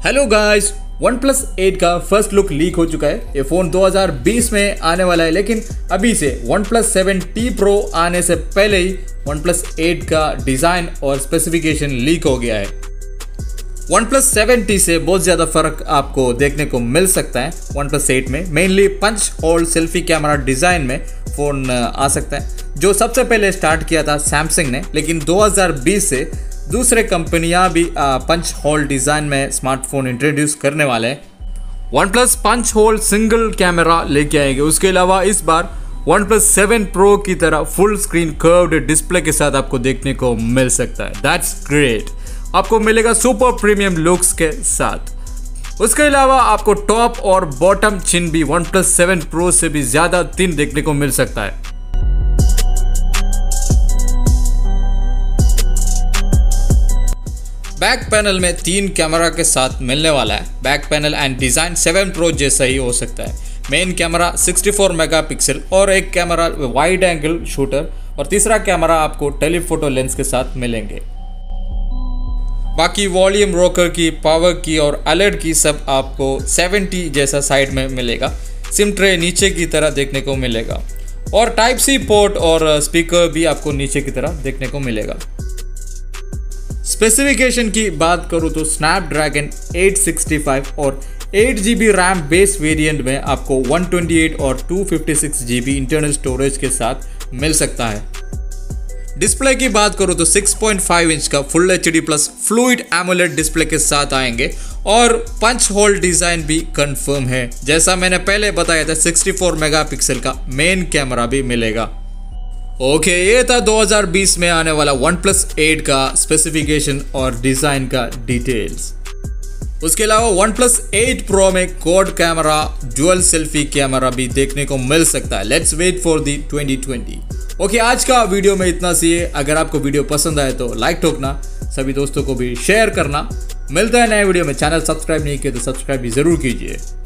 Hello guys, OnePlus 8 का first look leak हो चुका है। ये फ़ोन 2020 में आने वाला है, लेकिन अभी से OnePlus 7T Pro आने से पहले ही OnePlus 8 का डिज़ाइन और स्पेसिफिकेशन लीक हो गया है। OnePlus 7T से बहुत ज़्यादा फ़र्क आपको देखने को मिल सकता है OnePlus 8 में। Mainly punch hole selfie camera design में फ़ोन आ सकता है, जो सबसे पहले स्टार्ट किया था सैमसंग ने, लेकिन 2020 से दूसरे कंपनियां भी पंच होल डिज़ाइन में स्मार्टफोन इंट्रोड्यूस करने वाले हैं। OnePlus punch hole single camera लेके आएंगे। उसके अलावा इस बार OnePlus 7 Pro की तरह फुल स्क्रीन कर्व्ड डिस्प्ले के साथ आपको देखने को मिल सकता है। That's great. आपको मिलेगा सुपर प्रीमियम लुक्स के साथ। उसके अलावा आपको टॉप और बॉटम चिन भी OnePlus 7 Pro से भी ज़्यादा थिन देखने को मिल सकता है। बैक पैनल में 3 कैमरा के साथ मिलने वाला है। Back panel and design 7 Pro जैसा ही हो सकता है। मेन कैमरा 64 मेगापिक्सल और एक कैमरा वाइड एंगल शूटर और तीसरा कैमरा आपको टेलीफोटो लेंस के साथ मिलेंगे। बाकी वॉल्यूम रोकर की, पावर की और अलर्ट की सब आपको 7T जैसा साइड में मिलेगा। सिम ट्रे नीचे की तरह देखने को मिलेगा और Type-C पोर्ट और स्पीकर भी आपको नीचे की तरह देखने को मिलेगा। स्पेसिफिकेशन की बात करूँ तो स्नैपड्रैगन 865 और 8GB रैम बेस वेरिएंट में आपको 128 और 256GB इंटरनल स्टोरेज के साथ मिल सकता है। डिस्प्ले की बात करूँ तो 6.5 इंच का full HD plus fluid AMOLED display के साथ आएंगे और पंच होल डिज़ाइन भी कंफर्म है। जैसा मैंने पहले बताया था, 64 मेगापिक्सल का मेन कैमरा भी मिलेगा। ओके, ये था 2020 में आने वाला OnePlus 8 का स्पेसिफिकेशन और डिज़ाइन का डिटेल्स। उसके अलावा OnePlus 8 Pro में quad camera, dual selfie camera भी देखने को मिल सकता है। Let's wait for the 2020। Okay, आज का वीडियो में इतना सी है। अगर आपको वीडियो पसंद आए तो लाइक ठोकना, सभी दोस्तों को भी शेयर करना। मिलता है नए वीडियो में। चैनल सब्सक्राइब नहीं किया तो सब्सक्राइब भी ज़रूर कीजिए।